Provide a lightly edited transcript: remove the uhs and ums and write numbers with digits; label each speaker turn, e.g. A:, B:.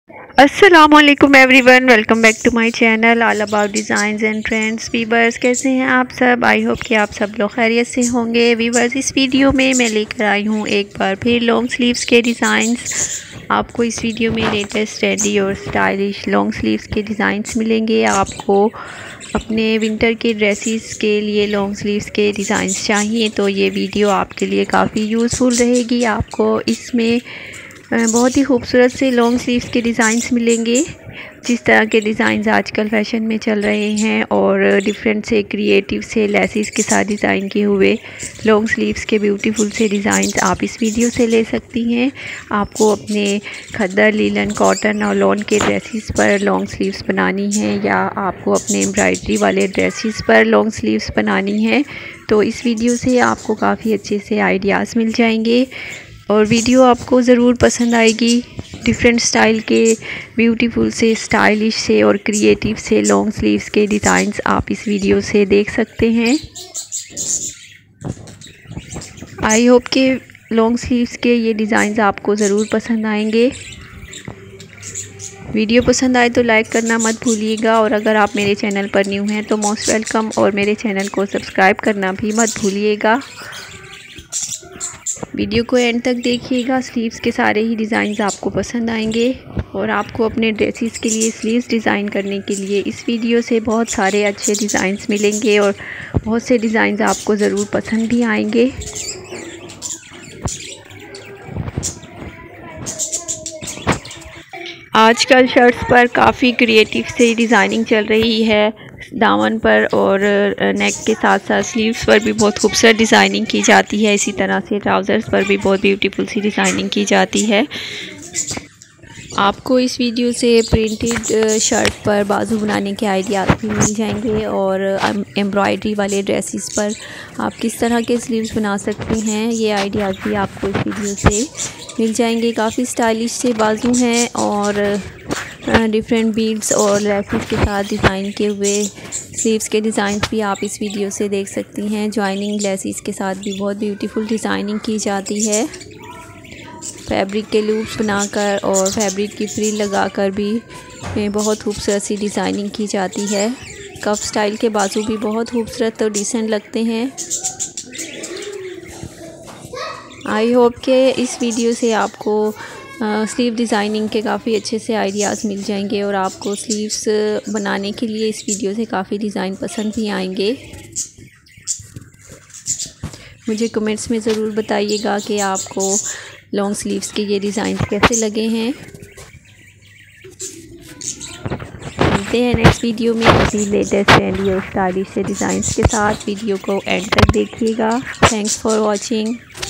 A: अस्सलामुअलैकुम everyone, welcome back to my channel all about designs and trends. Viewers, कैसे हैं आप सब? आई होप कि आप सब लोग खैरियत से होंगे। वीवर्स, इस वीडियो में मैं लेकर आई हूँ एक बार फिर लॉन्ग स्लीव्स के डिज़ाइंस। आपको इस वीडियो में लेटेस्ट ट्रेंडी और स्टाइलिश लॉन्ग स्लीव्स के डिज़ाइंस मिलेंगे। आपको अपने विंटर के ड्रेसेस के लिए लॉन्ग स्लीव्स के डिज़ाइंस चाहिए तो ये वीडियो आपके लिए काफ़ी यूज़फुल रहेगी। आपको इसमें बहुत ही खूबसूरत से लॉन्ग स्लीव्स के डिज़ाइंस मिलेंगे। जिस तरह के डिज़ाइंस आजकल फैशन में चल रहे हैं और डिफरेंट से क्रिएटिव से लेसिस के साथ डिज़ाइन किए हुए लॉन्ग स्लीव्स के ब्यूटीफुल से डिज़ाइंस आप इस वीडियो से ले सकती हैं। आपको अपने खद्दर, लीलन, कॉटन और लॉन के ड्रेसेस पर लॉन्ग स्लीव्स बनानी है या आपको अपने एम्ब्रॉयडरी वाले ड्रेसेस पर लॉन्ग स्लीव्स बनानी है तो इस वीडियो से आपको काफ़ी अच्छे से आइडियाज़ मिल जाएंगे और वीडियो आपको ज़रूर पसंद आएगी। डिफरेंट स्टाइल के ब्यूटीफुल से, स्टाइलिश से और क्रिएटिव से लॉन्ग स्लीव्स के डिज़ाइंस आप इस वीडियो से देख सकते हैं। आई होप के लॉन्ग स्लीव्स के ये डिज़ाइंस आपको ज़रूर पसंद आएंगे। वीडियो पसंद आए तो लाइक करना मत भूलिएगा और अगर आप मेरे चैनल पर न्यू हैं तो मोस्ट वेलकम और मेरे चैनल को सब्सक्राइब करना भी मत भूलिएगा। वीडियो को एंड तक देखिएगा। स्लीव्स के सारे ही डिज़ाइंस आपको पसंद आएंगे और आपको अपने ड्रेसेस के लिए स्लीव्स डिज़ाइन करने के लिए इस वीडियो से बहुत सारे अच्छे डिज़ाइंस मिलेंगे और बहुत से डिज़ाइंस आपको ज़रूर पसंद भी आएंगे। आजकल शर्ट्स पर काफ़ी क्रिएटिव से डिज़ाइनिंग चल रही है। दामन पर और नेक के साथ साथ स्लीव्स पर भी बहुत खूबसूरत डिज़ाइनिंग की जाती है। इसी तरह से ट्राउज़र्स पर भी बहुत ब्यूटीफुल सी डिज़ाइनिंग की जाती है। आपको इस वीडियो से प्रिंटेड शर्ट पर बाजू बनाने के आइडियाज़ भी मिल जाएंगे और एम्ब्रॉयडरी वाले ड्रेसेस पर आप किस तरह के स्लीव्स बना सकते हैं ये आइडियाज़ भी आपको इस वीडियो से मिल जाएंगे। काफ़ी स्टाइलिश से बाजू हैं और डिफरेंट बीड्स और लेसेस के साथ डिज़ाइन किए हुए स्लीव्स के डिज़ाइंस भी आप इस वीडियो से देख सकती हैं। जॉइनिंग लेसेस के साथ भी बहुत ब्यूटीफुल डिज़ाइनिंग की जाती है। फैब्रिक के लूप्स बनाकर और फैब्रिक की फ्रिल लगाकर भी बहुत खूबसूरत सी डिज़ाइनिंग की जाती है। कफ स्टाइल के बाजू भी बहुत खूबसूरत और डिसेंट लगते हैं। आई होप के इस वीडियो से आपको स्लीव डिज़ाइनिंग के काफ़ी अच्छे से आइडियाज़ मिल जाएंगे और आपको स्लीव्स बनाने के लिए इस वीडियो से काफ़ी डिज़ाइन पसंद भी आएंगे। मुझे कमेंट्स में ज़रूर बताइएगा कि आपको लॉन्ग स्लीव्स के ये डिज़ाइंस कैसे लगे हैं। मिलते हैं नेक्स्ट वीडियो में किसी लेटेस्ट ट्रेंडी और स्टाइलिश से डिज़ाइंस के साथ। वीडियो को एंड तक देखिएगा। Thanks for watching.